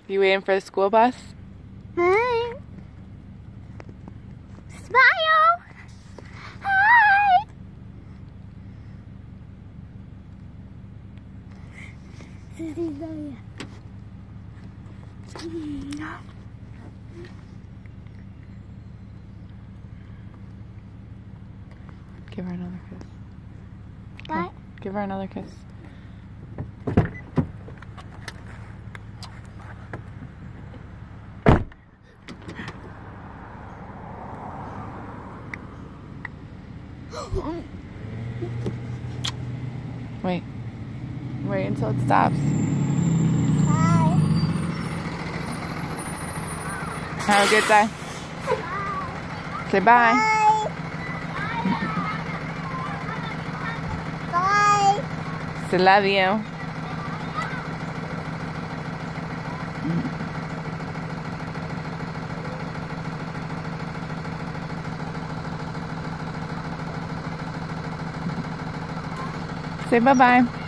You waiting for the school bus? Hi. Smile. Hi. Susie's not here. Give her another kiss. What? Give her another kiss. Wait. Wait until it stops. Bye. Have a good day. Say bye. Bye. Say love you. Say bye-bye.